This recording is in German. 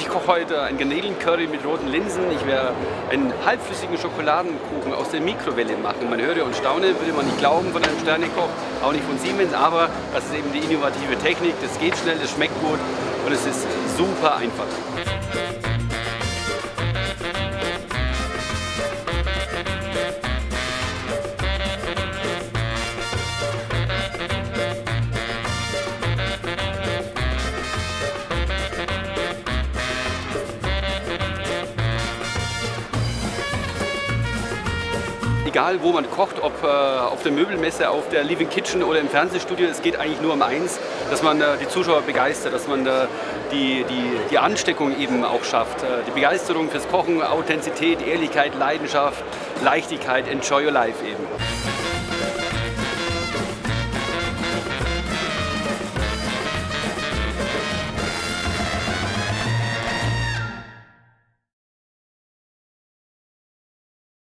Ich koche heute einen Garnelen-Curry mit roten Linsen. Ich werde einen halbflüssigen Schokoladenkuchen aus der Mikrowelle machen. Man höre und staune, würde man nicht glauben von einem Sternekoch, auch nicht von Siemens, aber das ist eben die innovative Technik. Das geht schnell, das schmeckt gut und es ist super einfach. Egal wo man kocht, ob auf der Möbelmesse, auf der Living Kitchen oder im Fernsehstudio, es geht eigentlich nur um eins, dass man die Zuschauer begeistert, dass man die Ansteckung eben auch schafft. Die Begeisterung fürs Kochen, Authentizität, Ehrlichkeit, Leidenschaft, Leichtigkeit, enjoy your life eben.